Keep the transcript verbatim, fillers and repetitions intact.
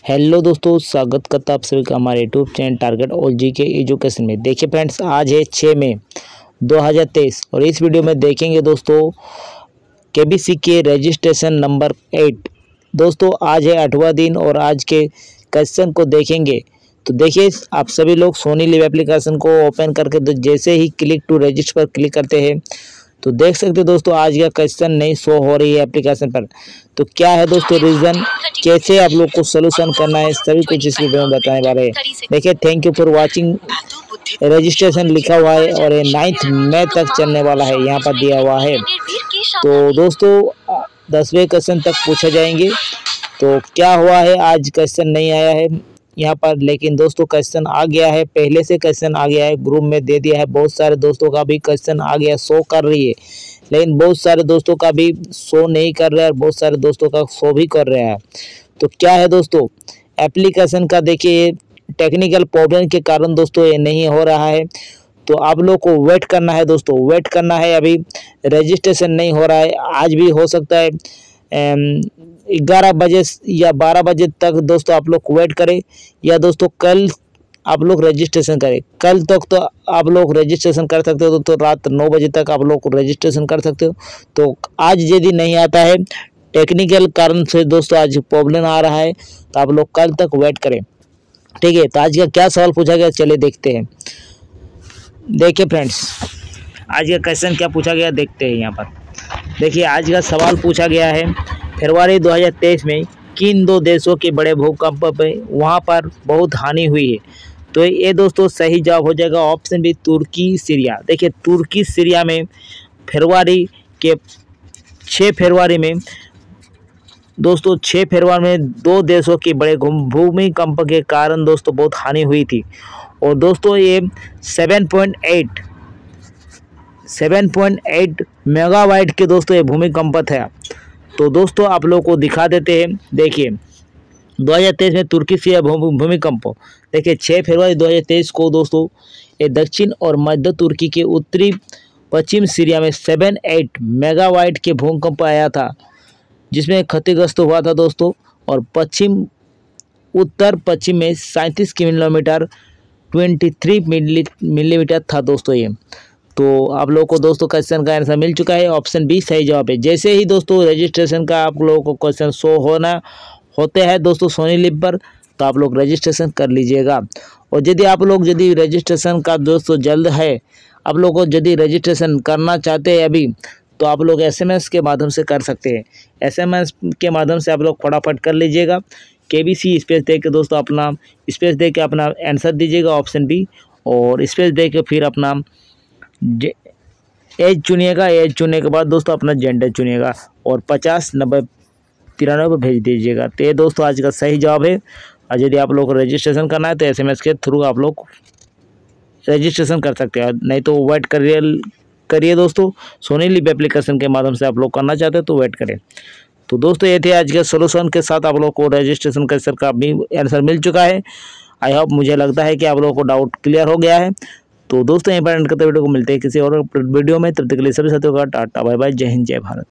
Hello दोस्तों, स्वागत करता आप सभी का हमारे YouTube channel Target All G K education में। देखिए फ्रेंड्स, आज है छः मई दो हज़ार तेईस और इस वीडियो में देखेंगे दोस्तों केबीसी के रजिस्ट्रेशन नंबर एट। दोस्तों आज है आठवां दिन और आज के क्वेश्चन को देखेंगे। तो देखिए, आप सभी लोग सोनी लिव एप्लीकेशन को ओपन करके तो जैसे ही क्लिक टू रजिस्टर पर क्लिक करते हैं तो देख सकते हो दोस्तों आज का क्वेश्चन नहीं शो हो रही है एप्लीकेशन पर। तो क्या है दोस्तों रीज़न, कैसे आप लोग को सोल्यूशन करना है, सभी कुछ इस वीडियो में बताने वाले हैं। देखिए, thank you for watching. Registration लिखा हुआ है और ये नाइन्थ मई तक चलने वाला है, यहाँ पर दिया हुआ है। तो दोस्तों दसवें क्वेश्चन तक पूछे जाएंगे। तो क्या हुआ है, आज क्वेश्चन नहीं आया है यहाँ पर, लेकिन दोस्तों क्वेश्चन आ गया है, पहले से क्वेश्चन आ गया है, ग्रुप में दे दिया है। बहुत सारे दोस्तों का भी क्वेश्चन आ गया, शो कर रही है, लेकिन बहुत सारे दोस्तों का भी शो नहीं कर रहा है और बहुत सारे दोस्तों का शो भी कर रहा है। तो क्या है दोस्तों, एप्लीकेशन का देखिए टेक्निकल प्रॉब्लम के कारण दोस्तों ये नहीं हो रहा है। तो आप लोग को वेट करना है दोस्तों, वेट करना है। अभी रजिस्ट्रेशन नहीं हो रहा है, आज भी हो सकता है ग्यारह बजे या बारह बजे तक दोस्तों आप लोग वेट करें, या दोस्तों कल आप लोग रजिस्ट्रेशन करें। कल तक तो आप लोग रजिस्ट्रेशन कर सकते हो, तो रात नौ बजे तक आप लोग रजिस्ट्रेशन कर सकते हो। तो आज यदि नहीं आता है टेक्निकल कारण से दोस्तों, आज प्रॉब्लम आ रहा है, तो आप लोग कल तक वेट करें, ठीक है। तो आज का क्या सवाल पूछा गया, चलिए देखते हैं। देखिए फ्रेंड्स, आज का क्वेश्चन क्या पूछा गया देखते हैं। यहाँ पर देखिए आज का सवाल पूछा गया है, फरवरी दो हज़ार तेईस में किन दो देशों के बड़े भूकंप पे वहाँ पर बहुत हानि हुई है। तो ये दोस्तों सही जवाब हो जाएगा ऑप्शन बी, तुर्की सीरिया। देखिए तुर्की सीरिया में फरवरी के छः फरवरी में दोस्तों छः फरवरी में दो देशों के बड़े भूमिकंप के कारण दोस्तों बहुत हानि हुई थी। और दोस्तों ये seven point eight seven point eight megawatt के दोस्तों ये भूमिकंप था। तो दोस्तों आप लोगों को दिखा देते हैं। देखिए दो हज़ार तेईस में तुर्की सीरिया भूमिकंप, देखिए छः फरवरी दो हज़ार तेईस को दोस्तों ये दक्षिण और मध्य तुर्की के उत्तरी पश्चिम सीरिया में सेवन एट मेगावाट के भूकंप आया था, जिसमें क्षतिग्रस्त हुआ था दोस्तों। और पश्चिम उत्तर पश्चिम में सैंतीस किलोमीटर तेईस मिलीमीटर था दोस्तों ये। तो आप लोगों को दोस्तों क्वेश्चन का आंसर मिल चुका है, ऑप्शन बी सही जवाब है। जैसे ही दोस्तों रजिस्ट्रेशन का आप लोगों को क्वेश्चन शो होना होते हैं दोस्तों सोनी लिव पर, तो आप लोग रजिस्ट्रेशन कर लीजिएगा। और यदि आप लोग यदि रजिस्ट्रेशन का दोस्तों जल्द है, आप लोग को यदि रजिस्ट्रेशन करना चाहते हैं अभी, तो आप लोग एसएमएस के माध्यम से कर सकते हैं। एसएमएस के माध्यम से आप लोग फटाफट कर लीजिएगा। केबीसी स्पेस दे के दोस्तों अपना स्पेस दे के अपना आंसर दीजिएगा ऑप्शन बी, और स्पेस दे के फिर अपना एज चुनिएगा। एज चुनने के बाद दोस्तों अपना जेंडर चुनिएगा और पचास नब्बे तिरानवे पर भेज दीजिएगा। तो ये दोस्तों आज का सही जवाब है। और यदि आप लोग को रजिस्ट्रेशन करना है तो एसएमएस के थ्रू आप लोग रजिस्ट्रेशन कर सकते हैं, नहीं तो वेट करिए करिए दोस्तों। सोनी लिव एप्लीकेशन के माध्यम से आप लोग करना चाहते हैं तो वेट करें। तो दोस्तों ये थे आज के सोल्यूशन के साथ आप लोग को रजिस्ट्रेशन का सर का भी आंसर मिल चुका है। आई होप, मुझे लगता है कि आप लोगों को डाउट क्लियर हो गया है। तो दोस्तों यहीं पर एंड करते वीडियो को मिलते हैं किसी और वीडियो में, तब तक के लिए सभी साथियों का टाटा बाय बाय, जय हिंद जय भारत।